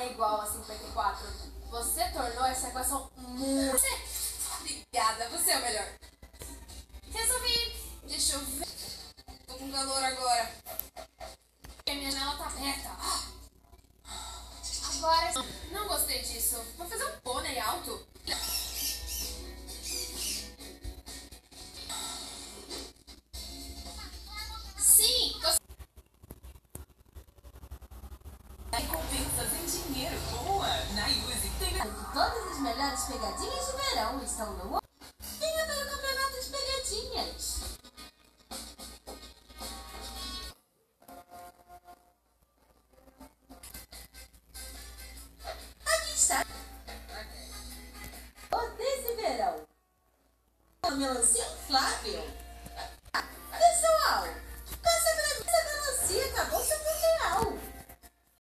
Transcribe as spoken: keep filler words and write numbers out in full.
é igual a cinquenta e quatro. Você tornou essa equação muito... Obrigada, você é o melhor. Resolvi. Deixa eu ver. Tô com calor agora. A minha janela tá aberta. Agora... Não gostei disso. Vou fazer um pônei alto. Sim, tô... Recompensas em dinheiro. Boa! Na Yuzi tem... Todas as melhores pegadinhas de verão estão no... Venha para o campeonato de pegadinhas. Aqui está. O desse verão. A melancia inflável.